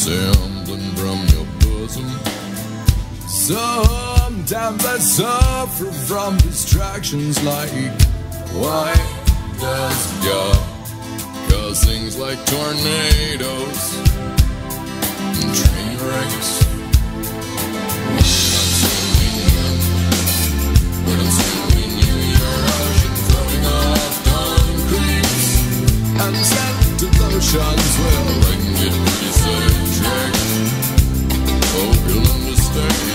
Something from your bosom. Sometimes I suffer from distractions like why does God cause things like tornadoes and train wrecks? When I'm swimming in your ocean, floating off concrete, and scented lotions will bring it pretty sidetracked. Hope you'll understand.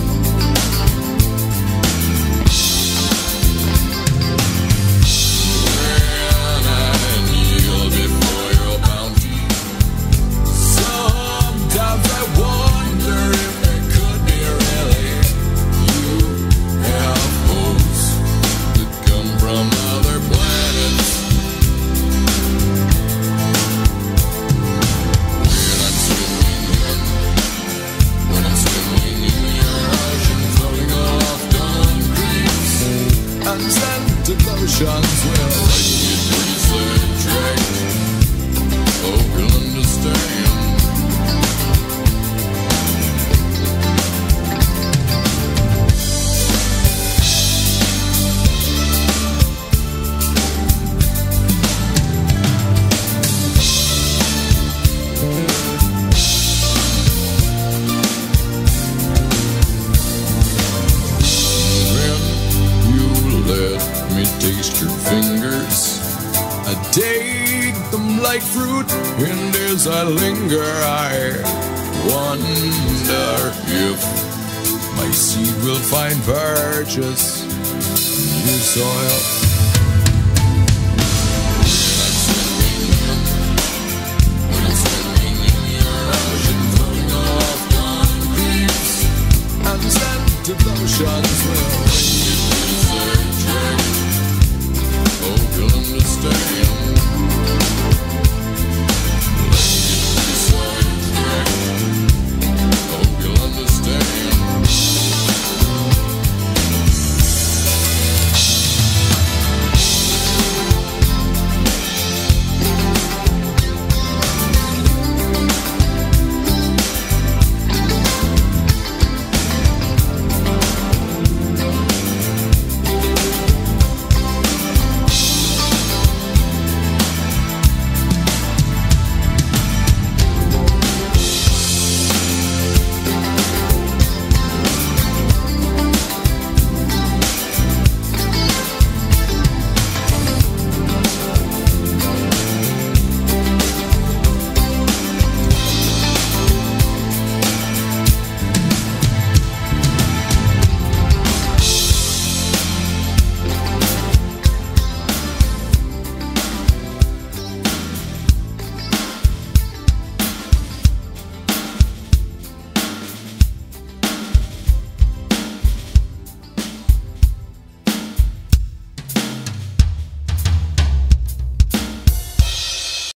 Lotions will make it pretty sidetracked. Hope you'll understand. Taste your fingers, I take them like fruit, and as I linger I wonder if my seed will find purchase in new soil.